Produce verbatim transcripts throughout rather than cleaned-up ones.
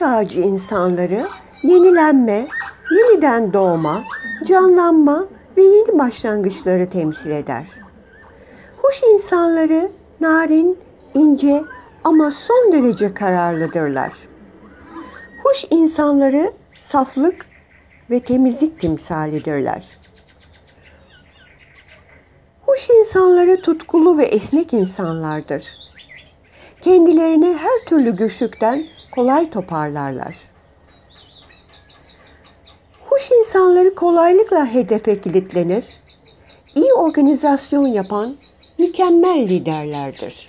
Huş ağacı insanları yenilenme, yeniden doğma, canlanma ve yeni başlangıçları temsil eder. Huş insanları narin, ince ama son derece kararlıdırlar. Huş insanları saflık ve temizlik timsalidirler. Huş insanları tutkulu ve esnek insanlardır. Kendilerini her türlü güçlükten kolay toparlarlar. Huş insanları kolaylıkla hedefe kilitlenir, iyi organizasyon yapan mükemmel liderlerdir.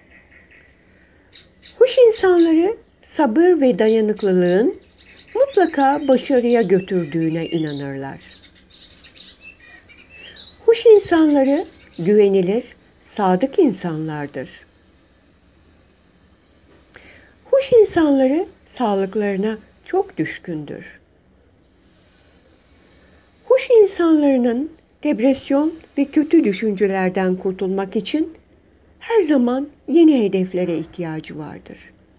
Huş insanları sabır ve dayanıklılığın mutlaka başarıya götürdüğüne inanırlar. Huş insanları güvenilir, sadık insanlardır. Huş insanları sağlıklarına çok düşkündür. Huş insanlarının depresyon ve kötü düşüncelerden kurtulmak için her zaman yeni hedeflere ihtiyacı vardır.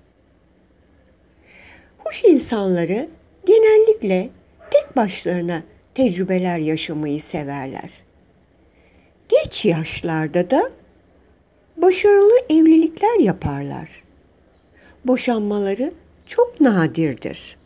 Huş insanları genellikle tek başlarına tecrübeler yaşamayı severler. Geç yaşlarda da başarılı evlilikler yaparlar. Boşanmaları çok nadirdir.